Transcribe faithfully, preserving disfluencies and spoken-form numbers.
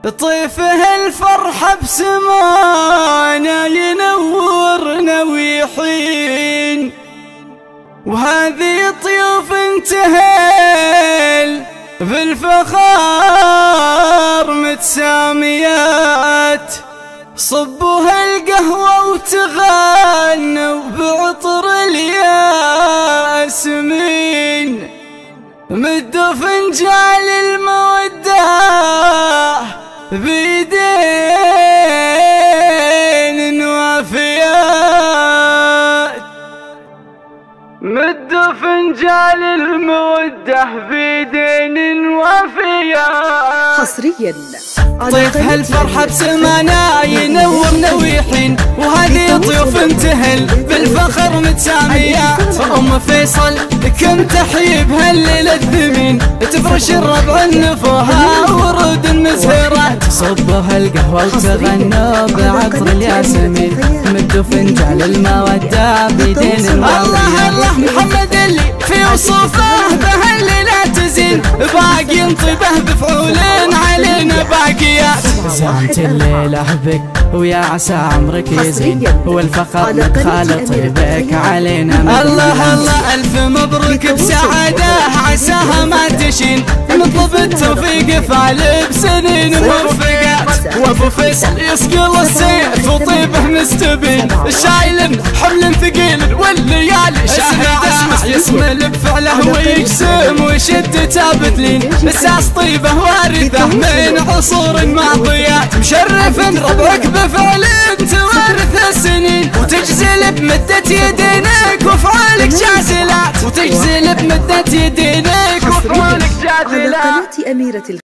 طيفه الفرحة بسمانا ينورنا ويحين، وهذه طيوف تهل بالفخار متساميات، صبوها القهوة وتغنوا بعطر الياسمين، مدوا فنجال المودة بيدين وافيات، مدوا فنجال المودة بيدين وافيات. حصريا طيف هالفرحة بسمانا ينورنا ويحين، وهذه طيوف تهل بالفخر متساميات، أم فيصل كم تحيي بهالليلة الثمين، تفرش الربع النفوها ورود المزهرات، صبوا هالقهوة وتغنوا بعطر الياسمين، مدوا فنجال المودة بيدين الوافيات. الله الله محمد اللي في وصوفه بهالليلة تزين، باقي طيبه بفعول علينا باقيات، زانت الليلة بك ويا عسى عمرك يزين، والفخر متخالط بك علينا. الله الله ألف مبروك بسعادة عساها ما تشين، نطلب التوفيق فعل بسنين موفقات، وابو فيصل يسقل السيف وطيبه مستبين، شايل حمل ثقيل والليالي شاهدة، يسمل بفعله ويقسم ويشد تابتلين، اساس طيبه وارثه من عصور ماضيات، مشرف ربعك بفعل توارث السنين، وتجزل بمدة يدينك وفعالك جازلات، وتجزل بمدة يدينك وفعالك جازلات. على قناة أميرة